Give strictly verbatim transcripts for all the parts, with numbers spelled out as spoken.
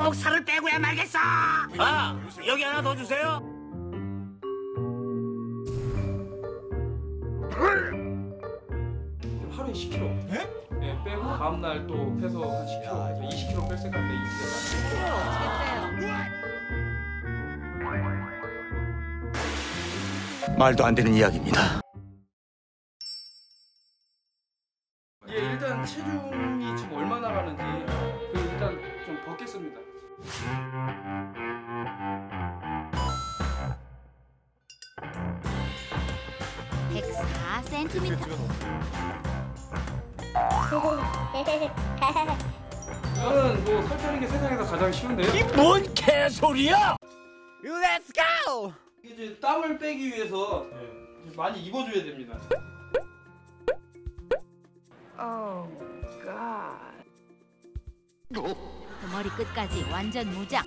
꼭 살을 빼고야 말겠어. 아, 여기 하나 더 주세요. 하루에 십 킬로그램. 네? 네, 빼고 다음날 또 빼서 한 십 킬로그램, 이십 킬로그램 뺄 생각인데 이십 킬로그램. 그걸 어떻게 빼요? 말도 안 되는 이야기입니다. 예, 일단 체중이 지금 얼마나 가는지 그 일단 좀 벗겠습니다. 백사 센티미터. 저는 뭐 살 빼는 게 세상에서 가장 쉬운데요. 뭔 개소리야? Let's go. 이제 땀을 빼기 위해서 이제 많이 입어줘야 됩니다. Oh God. 그 머리 끝까지 완전 무장.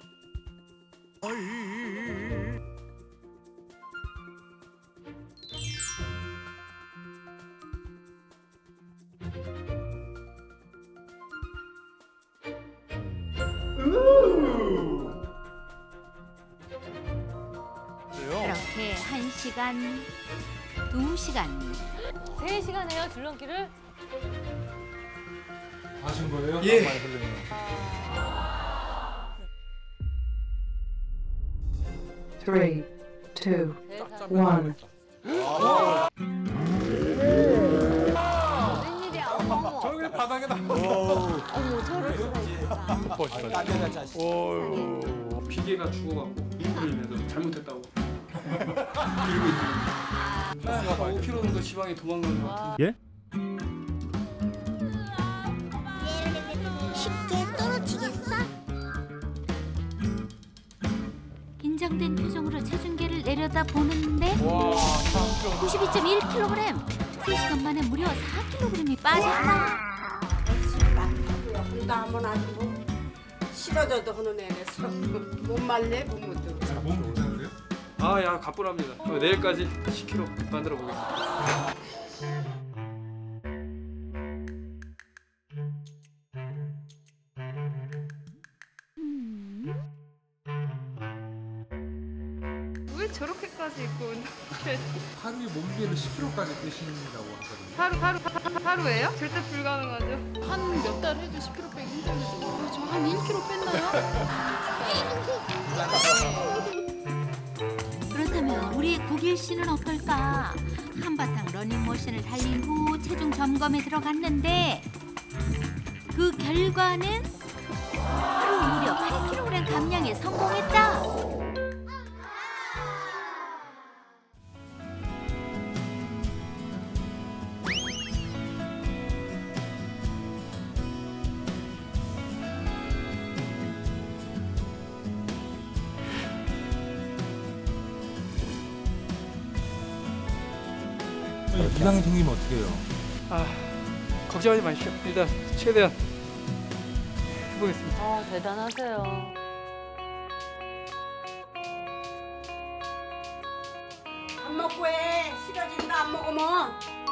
그렇게 한 시간, 두 시간. 세 시간 해요 줄넘기를? 하신 거예요? 예. 많이 걸리네요. Three, two, 세상에. one. 웬일이야? 어머. 저기 그냥 바닥에다. 어머 저럴 수가 있어. 멋있다. 비계가 죽어갖고 물을 인해서 잘못했다고. 들고 있는. 한 오 킬로그램 정도 지방이 도망가는 것 같은데. 쉽게 떨어지겠어? 긴장된 표정으로 체중계를 내려다 보는데 구십이 점 일 킬로그램. 세 시간 만에 무려 사 킬로그램이 빠졌다. 나 한번 아주 뭐 싫어져도 하는 애라서 못 말래 부모도. 몸 괜찮으세요? 아, 야, 가뿐합니다. 그럼 내일까지 십 킬로그램 만들어 보겠습니다. 왜 저렇게까지 입고 운동을? 하루에 몸무게를 십 킬로그램까지 빼신다고 하거든요. 하루 하루 하- 하루예요? 절대 불가능하죠. 한 몇 달 해도 십 킬로그램 빼기 힘들죠. 저 한 일 킬로그램 뺐나요? 그렇다면 우리 국일 씨는 어떨까? 한바탕 러닝머신을 달린 후 체중 점검에 들어갔는데 그 결과는 하루 무려 팔 킬로그램 감량에 성공했다. 이상이 생기면 어떻게 해요? 아, 걱정하지 마십시오. 일단 최대한 해보겠습니다. 아 대단하세요. 안 먹고 해. 싫어진다 안 먹으면.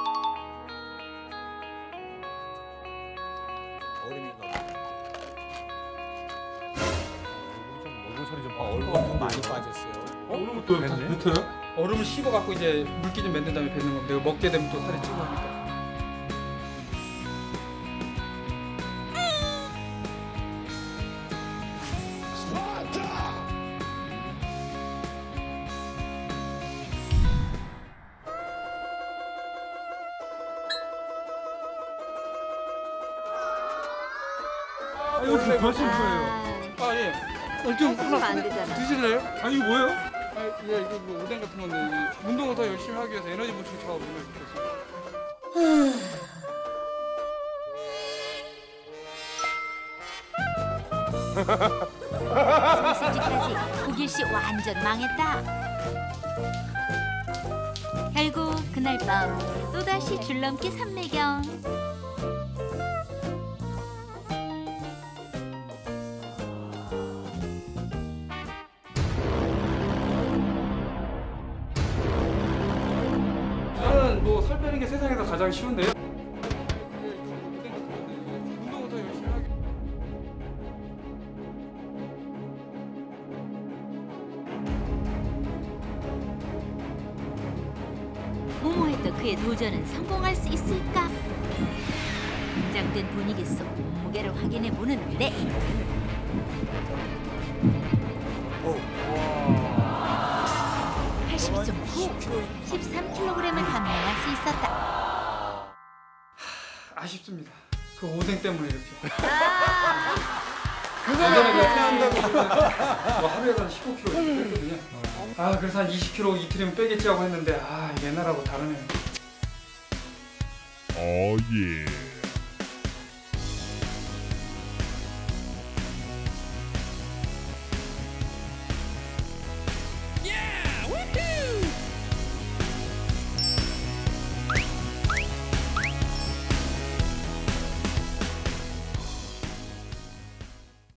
얼굴 소리 좀 봐. 얼굴 좀 많이 빠졌어요. 얼음부터 뱉네? 뱉어요? 얼음을 씹어갖고 이제 물기 좀 맺는 다음에 뱉는 겁니다. 먹게 되면 또 살이 찌고 하니까. 아, 이거 지금 몇 거예요? 아, 예. 어, 좀 하시면 안 하나 되잖아. 드실래요? 아, 이거 뭐예요? 아, 예, 이거 뭐 오뎅 같은 건데 이 운동을 더 열심히 하기 위해서 에너지 보충 작업을 해주셨습니다. 소시지까지 국일 씨 완전 망했다. 결국 그날 밤 또다시 줄넘기 삼매경. 저는 뭐 살 빼는 게 세상에서 가장 쉬운데요. 운동을 더 열심히 하기. 도전은 성공할 수 있을까? 긴장된 분위기 속 몸무게를 확인해 보는데 팔십이 점 구, 십삼 킬로그램을 감량할 수 있었다. 아쉽습니다. 그 오뎅 때문에 이렇게. 그거는 끝난다고. 뭐 하루에 한 십오 킬로그램 뺐거든요. 아 그래서 한 이십 킬로그램 이틀이면 빼겠지 하고 했는데 아 옛날하고 다르네요. Oh yeah.